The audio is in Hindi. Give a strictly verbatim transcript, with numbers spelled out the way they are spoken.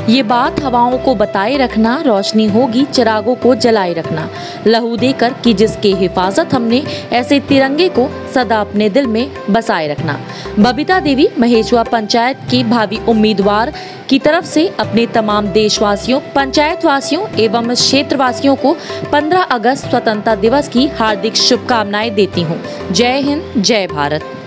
ये बात हवाओं को बताए रखना, रोशनी होगी चिरागों को जलाए रखना, लहू देकर कि जिसकी हिफाजत हमने, ऐसे तिरंगे को सदा अपने दिल में बसाए रखना। बबीता देवी महेशवा पंचायत की भावी उम्मीदवार की तरफ से अपने तमाम देशवासियों, पंचायत वासियों एवं क्षेत्रवासियों को पंद्रह अगस्त स्वतंत्रता दिवस की हार्दिक शुभकामनाएं देती हूँ। जय हिंद, जय भारत।